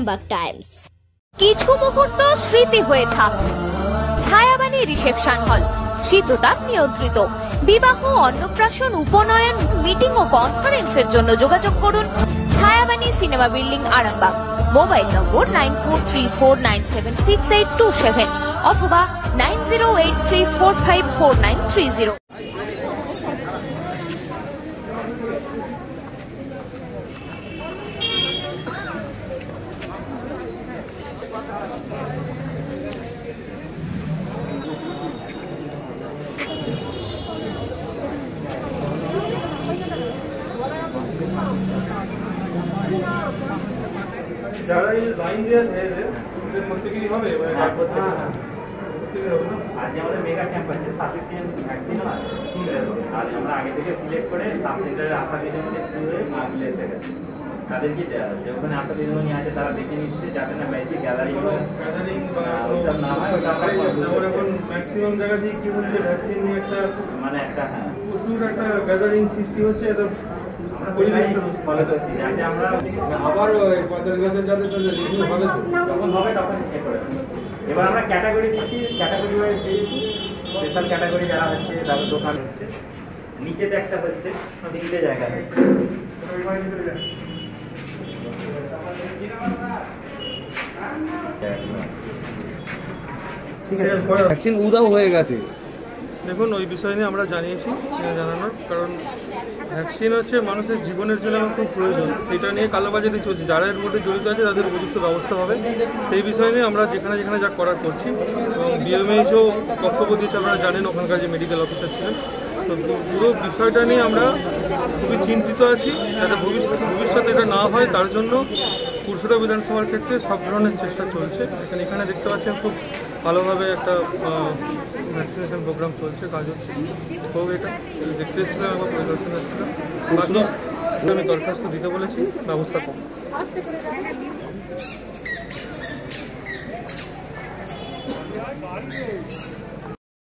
Arambagh Times. কিছু মুহূর্ত স্মৃতি হয়ে থাক। ছায়াবাণী রিসেপশন হল, শীততাপ নিয়ন্ত্রিত। বিবাহ, অন্নপ্রাশন, উপনয়ন, মিটিং ও কনফারেন্সের জন্য যোগাযোগ করুন Chhayabani cinema building, Arambagh. Mobile number 9434976827 অথবা 9083454930। যারা এই লাইন দিয়ে আছে ওদের প্রত্যেকেরই হবে আজ আমাদের মেগা ক্যাম্প আছে, সাফিসিয়েন্ট ভ্যাকসিন হয়। আর আমরা আগে থেকে সিলেক্ট করে সাব সেন্টারে আসা দিনের শুরু হয়ে মাগুলো এসে গেছে, তাদেরকে দেওয়া হচ্ছে। ওখানে আসা দিন আছে, তারা দেখে নিচ্ছে যাতে না বেশি গ্যাদারিং ওইসব না হয়। ওইটা আমরা এখন ম্যাক্সিমাম জায়গাতেই কি হচ্ছে, ভ্যাকসিন নিয়ে একটা মানে একটা প্রচুর একটা গ্যাদারিং সৃষ্টি হচ্ছে। এটা ফলো করছি যাতে আমরা আবার 45 বছর যাতে হবে, যখন হবে তখন চেক করে। এবার আমরা ক্যাটাগরি দিচ্ছি, ক্যাটাগরি ওয়াইজ দিয়েছি। স্পেশাল ক্যাটাগরি যারা হচ্ছে, তাদের দোকান হচ্ছে, নিচেতে একটা হচ্ছে, তিনটে জায়গায় ভ্যাকসিন উদাও হয়ে গেছে। দেখুন, ওই বিষয় নিয়ে আমরা জানিয়েছি, জানানোর কারণ ভ্যাকসিন হচ্ছে মানুষের জীবনের জন্য আমার খুব প্রয়োজন। এটা নিয়ে কালোবাজারি চলছে, যারা এর মধ্যে জড়িত আছে তাদের উপযুক্ত ব্যবস্থা হবে। সেই বিষয় নিয়ে আমরা যেখানে যেখানে যা করার করছি, এবং বিএমএইচও বক্তব্য দিয়েছে, আপনারা জানেন ওখানকার যে মেডিকেল অফিসার ছিলেন। তো পুরো বিষয়টা নিয়ে আমরা খুবই চিন্তিত আছি, যাতে ভবিষ্যতে এটা না হয় তার জন্য পুরসুরা বিধানসভার ক্ষেত্রে সব ধরনের চেষ্টা চলছে। এখানে দেখতে পাচ্ছেন খুব ভালোভাবে একটা ভ্যাকসিনেশন প্রোগ্রাম চলছে, কাজ হচ্ছে। তো এটা দেখতে এসেছিলাম, আমার পরিদর্শন এসেছিলাম। বাকি আমি দরখাস্ত দিতে বলেছি, ব্যবস্থা করব।